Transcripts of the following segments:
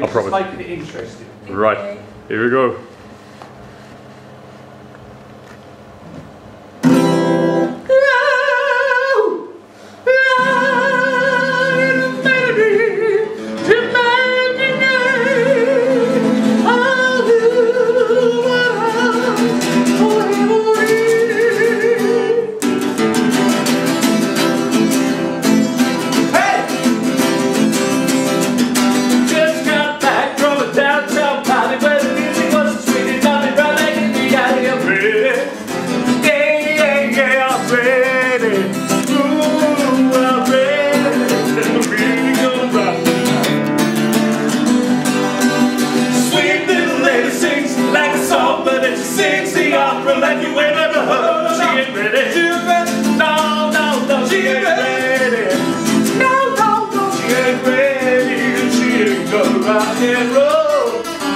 I promise. Making it interesting. Right, here we go. Like you ain't never heard. She ain't ready. No, no, no, she ain't ready. No, no, no, she ain't ready. She ain't gonna rock and roll.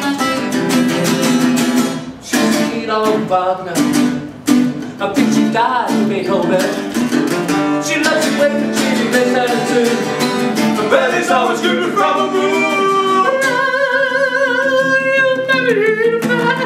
She's sweet on Wagner. I think she died in Beethoven. She loves it when she makes attitude. Her belly's always good from a room. You'll never hear the fact.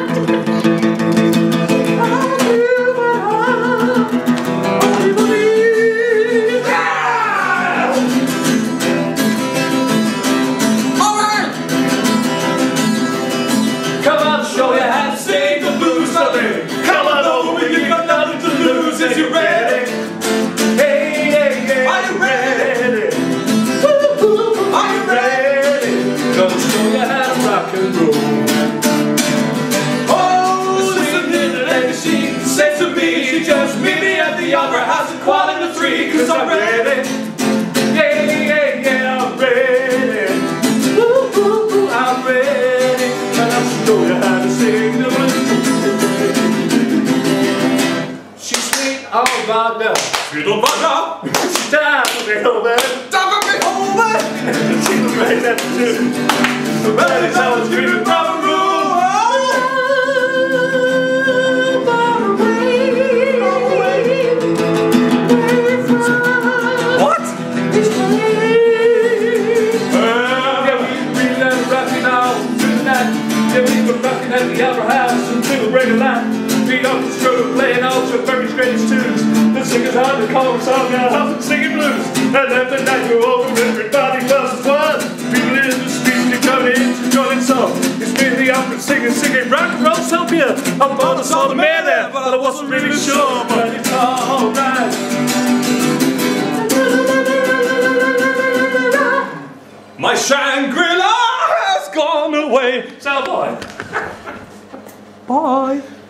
Come on over, you got nothing to lose. Is you ready? Hey, hey, hey, are you ready? Woo-hoo. Are you ready? Gonna show you how to rock and roll. Oh, listen to the lady, she said to me, she just meet me at the Opera House at 2:45, 'cause I'm ready. Yeah, yeah, yeah, I'm ready. Woo-hoo, I'm ready. And I'll show you how to sing the blues. Oh, Wagner. Sweet on Wagner. She's down for Beethoven. Down for Beethoven. She's made that too. The belly's always screaming from a room. What? Yeah, we've been rocking all through the night. Yeah, we've been rocking at the Opera House until the break of light. Beat up the stroke, playing all your very strange tunes. The singers hard to call a song now, house and singing blues. And then the night you're over, everybody was one. People in the streets, they come in to join in song. It's me, the opera singing rock and roll Sylvia. I thought I saw the man there, but I wasn't really sure. But it's alright. My Shangri-La has gone away. So, boy. Bye.